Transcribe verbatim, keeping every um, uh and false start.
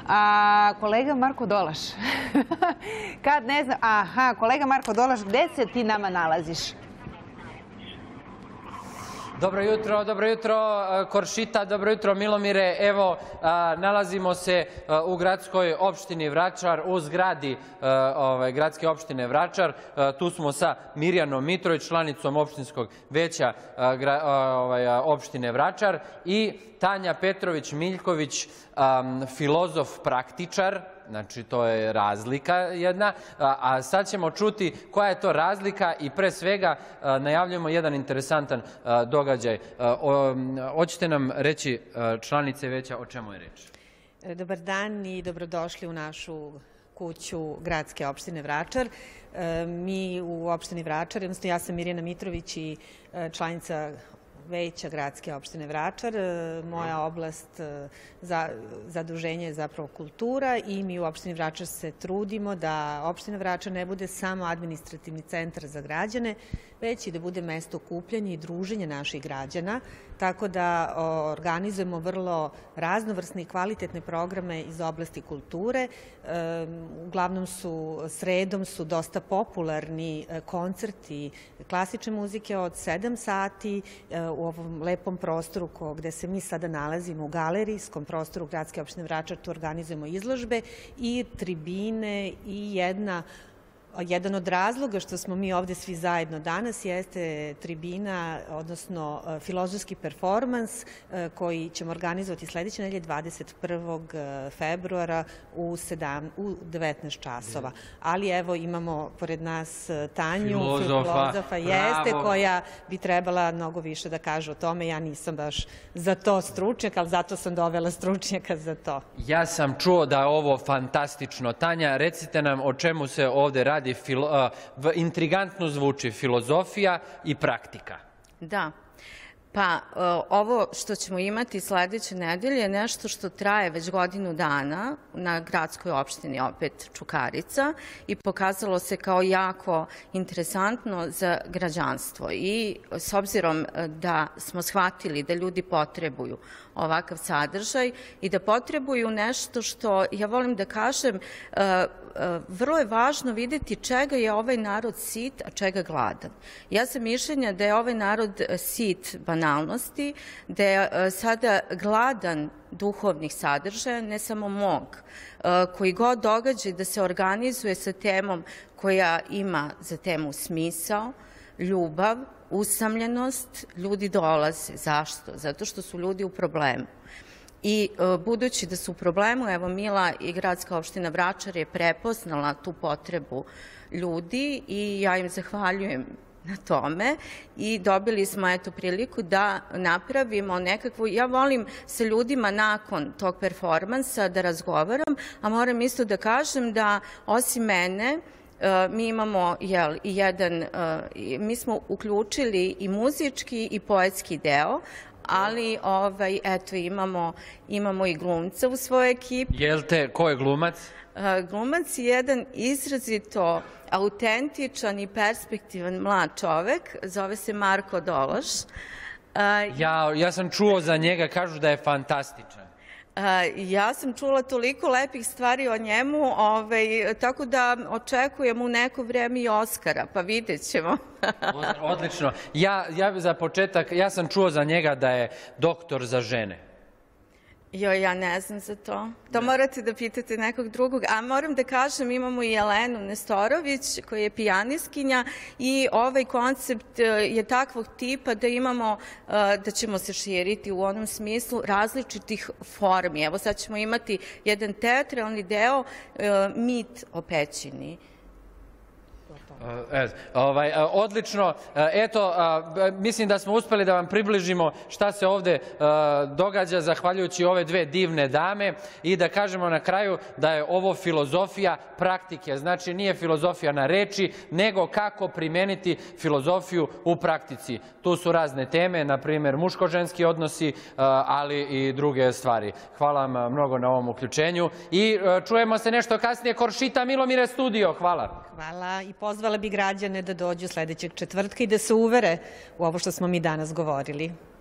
A kolega Marko Dolaš, kad ne znam, aha, kolega Marko Dolaš, gde se ti nama nalaziš? Dobro jutro, dobro jutro Koršita, dobro jutro Milomire. Evo, nalazimo se u gradskoj opštini Vračar, u zgradi gradske opštine Vračar. Tu smo sa Mirjanom Mitrović, članicom opštinskog veća opštine Vračar, i Tanja Petrović-Miljković, filozof praktičar. Znači, to je razlika jedna, a sad ćemo čuti koja je to razlika i pre svega najavljujemo jedan interesantan događaj. Hoćete nam reći, članice veća, o čemu je reč? Dobar dan i dobrodošli u našu kuću gradske opštine Vračar. Mi u opštini Vračar, odnosno ja sam Mirjana Mitrović i članica veća gradske opštine Vračar. Moja oblast zaduženja je zapravo kultura i mi u opštini Vračar se trudimo da opština Vračar ne bude samo administrativni centar za građane, već i da bude mesto okupljanja i druženja naših građana, tako da organizujemo vrlo raznovrsne i kvalitetne programe iz oblasti kulture. Uglavnom su, sredom su dosta popularni koncerti klasične muzike od sedam sati u ovom lepom prostoru gde se mi sada nalazimo, u galerijskom prostoru gradske opštine Vračar. Tu organizujemo izložbe i tribine i jedna Jedan od razloga što smo mi ovde svi zajedno danas jeste tribina, odnosno filozofski performans koji ćemo organizovati sledeće nedelje dvadeset prvog februara u devetnaest časova. Ali evo imamo pored nas Tanju, filozofa jeste, koja bi trebala mnogo više da kaže o tome. Ja nisam baš za to stručnjak, ali zato sam dovela stručnjaka za to. Ja sam čuo da je ovo fantastično. Tanja, recite nam o čemu se ovde radi. Intrigantno zvuči filozofija i praktika. Da. Pa ovo što ćemo imati sledeće nedelje je nešto što traje već godinu dana na gradskoj opštini, opet Čukarica, i pokazalo se kao jako interesantno za građanstvo. I s obzirom da smo shvatili da ljudi potrebuju ovakav sadržaj i da potrebuju nešto što, ja volim da kažem, vrlo je važno videti čega je ovaj narod sit, a čega gladan. Ja sam mišljenja da je ovaj narod sit banalnosti, da je sada gladan duhovnih sadržaja, ne samo mog, koji god događaj da se organizuje sa temom koja ima za temu smisao, ljubav, usamljenost, ljudi dolaze. Zašto? Zato što su ljudi u problemu. I budući da su u problemu, evo Mila i gradska opština Vračar je prepoznala tu potrebu ljudi i ja im zahvaljujem na tome i dobili smo eto priliku da napravimo nekakvu, ja volim sa ljudima nakon tog performansa da razgovaram, a moram isto da kažem da osim mene mi imamo jel, jedan, mi smo uključili i muzički i poetski deo, ali ovaj, eto imamo, imamo i glumca u svojoj ekipi. Jel te, ko je glumac? Glumac je jedan izrazito autentičan i perspektivan mlad čovek, zove se Marko Dolaš. Ja, ja sam čuo za njega, kažu da je fantastičan. Ja sam čula toliko lepih stvari o njemu, ovaj, tako da očekujem u neko vreme i Oskara, pa vidjet ćemo. Odlično. Ja, ja za početak, ja sam čuo za njega da je doktor za žene. Joj, ja ne znam za to. To morate da pitate nekog drugog. A moram da kažem, imamo i Jelenu Nestorović, koja je pijaniskinja, i ovaj koncept je takvog tipa da imamo, da ćemo se širiti u onom smislu različitih formi. Evo sad ćemo imati jedan teatralni deo, mit o pećini. Odlično. Eto, mislim da smo uspeli da vam približimo šta se ovde događa zahvaljujući ove dve divne dame i da kažemo na kraju da je ovo filozofija praktike. Znači, nije filozofija na reči, nego kako primeniti filozofiju u praktici. Tu su razne teme, na primjer muško-ženski odnosi, ali i druge stvari. Hvala vam mnogo na ovom uključenju i čujemo se nešto kasnije. Koršita, Milomire, studio. Hvala. Hvala i pozvala bi građane da dođu sledećeg četvrtka i da se uvere u ovo što smo mi danas govorili.